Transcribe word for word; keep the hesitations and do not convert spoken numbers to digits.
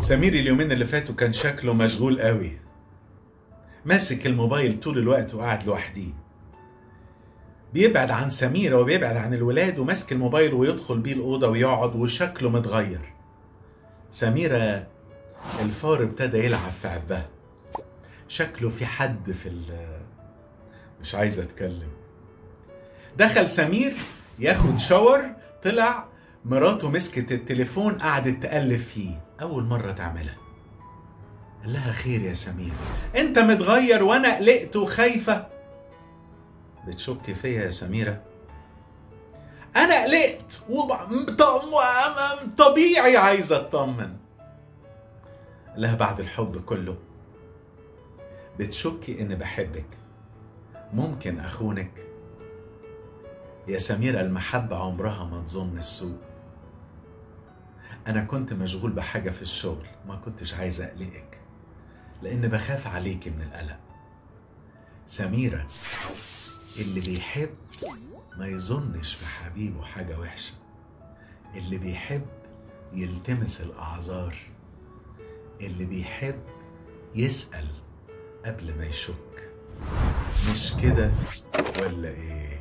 سمير اليومين اللي فاتوا كان شكله مشغول قوي، ماسك الموبايل طول الوقت وقاعد لوحديه، بيبعد عن سميرة وبيبعد عن الولاد وماسك الموبايل ويدخل بيه الأوضة ويقعد وشكله متغير. سميرة الفار ابتدى يلعب في عبها، شكله في حد في ال مش عايز اتكلم. دخل سمير ياخد شاور، طلع مراته مسكت التليفون قعدت تقلب فيه، أول مرة تعملها. قال لها خير يا سمير، انت متغير وانا قلقت وخايفة. بتشكي فيا يا سميرة؟ انا قلقت وطبيعي عايزة اطمن. قال لها بعد الحب كله بتشكي اني بحبك، ممكن اخونك؟ يا سميرة المحبة عمرها ما تظن السوء. انا كنت مشغول بحاجة في الشغل، ما كنتش عايزة اقلقك لان بخاف عليك من القلق. سميرة اللي بيحب ما يظنش في حبيبه حاجة وحشة، اللي بيحب يلتمس الاعذار، اللي بيحب يسأل قبل ما يشك. مش كده ولا ايه؟